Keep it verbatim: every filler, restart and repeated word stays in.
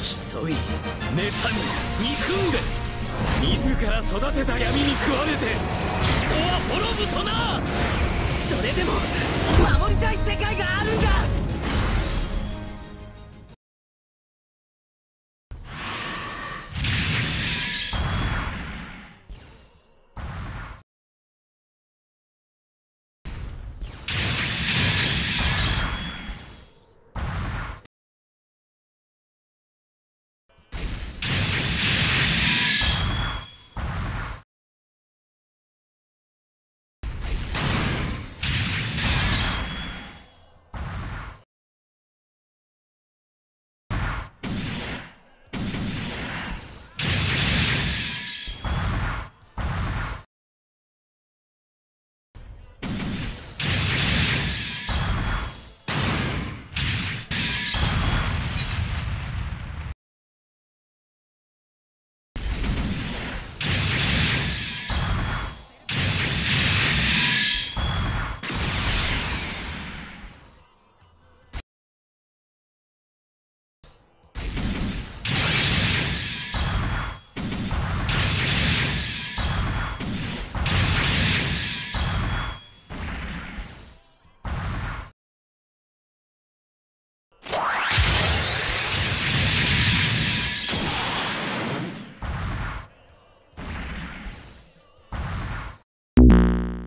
競い、妬み、憎んで、自ら育てた闇に食われて人は滅ぶとな。それでも守りたい世界があるんだ。 You